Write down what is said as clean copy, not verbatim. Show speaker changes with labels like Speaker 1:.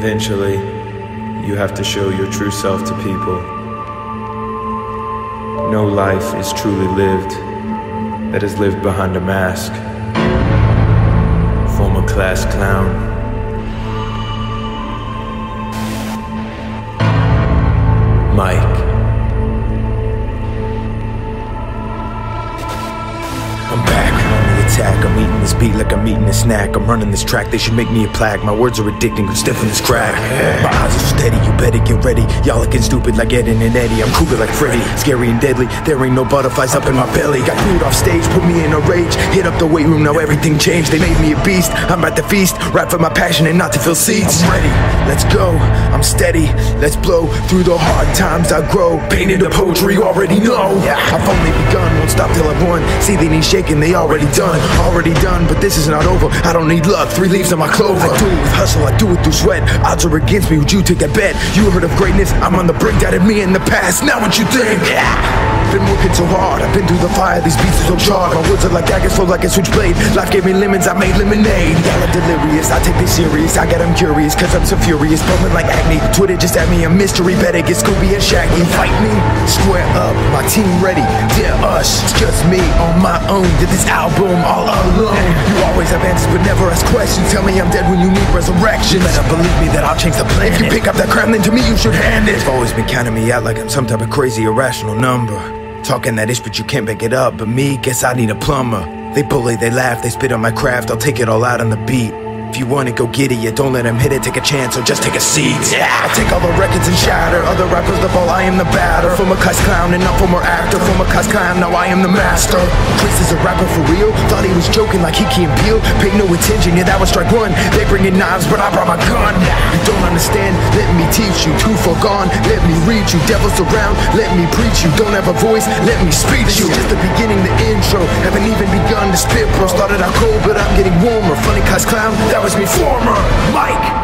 Speaker 1: Eventually, you have to show your true self to people. No life is truly lived that is lived behind a mask. Former class clown. Mike.
Speaker 2: I'm back on the attack. I'm eating this beat like I'm eating a snack. I'm running this track, they should make me a plaque. My words are addicting, I'm stiff in this crack. My eyes are steady, you better get ready. Y'all looking stupid like Ed and Eddie. I'm cougar like Freddy, scary and deadly. There ain't no butterflies up in my belly. Got food off stage, put me in a rage. Hit up the weight room, now everything changed. They made me a beast, I'm at the feast. Rap for my passion and not to fill seats. I'm ready, let's go, I'm steady. Let's blow through the hard times I grow. Painted the poetry, you already know. I've only begun, won't stop till I've won. See they need shaking, they already done, but this is not over. I don't need luck, 3 leaves on my clover. I do it with hustle, I do it through sweat. Odds are against me, would you take that bet? You heard of greatness, I'm on the brink. That of me in the past, now what you think? Been working so hard, I've been through the fire. These beats are so charred, my words are like daggers, flow like a switchblade. Life gave me lemons, I made lemonade. Y'all are delirious, I take this serious. I got them curious, cause I'm so furious. Bumming like acne, Twitter just had me a mystery. Better get Scooby and Shaggy. Fight me, square up, my team ready. Dare us, it's just me on my own. Did this album all alone. You always have answers but never ask questions. Tell me I'm dead when you need resurrection. You better believe me that I'll change the planet. If you pick up that crown, then to me you should hand it. They've always been counting me out like I'm some type of crazy irrational number. Talking that ish but you can't back it up. But me, guess I need a plumber. They bully, they laugh, they spit on my craft. I'll take it all out on the beat. If you want it, go get it, yeah, don't let them hit it. Take a chance or just take a seat. I'll take all the records and shatter other rappers the ball, I am the batter. From a cuss clown and not from an actor. From a cuss clown, now I am the master. Chris is a rapper for real. Thought he was joking like he can't peel. Pay no attention, yeah, that was strike one. They bring in knives, but I brought my gun. You don't understand, let me teach you. Too far gone, let me read you. Devils around, let me preach you. Don't have a voice, let me speak to you. Just the beginning, the intro. Haven't even begun to spit, bro. Started out cold, but I'm getting warmer. Funny cuss clown, that was me, former Mike.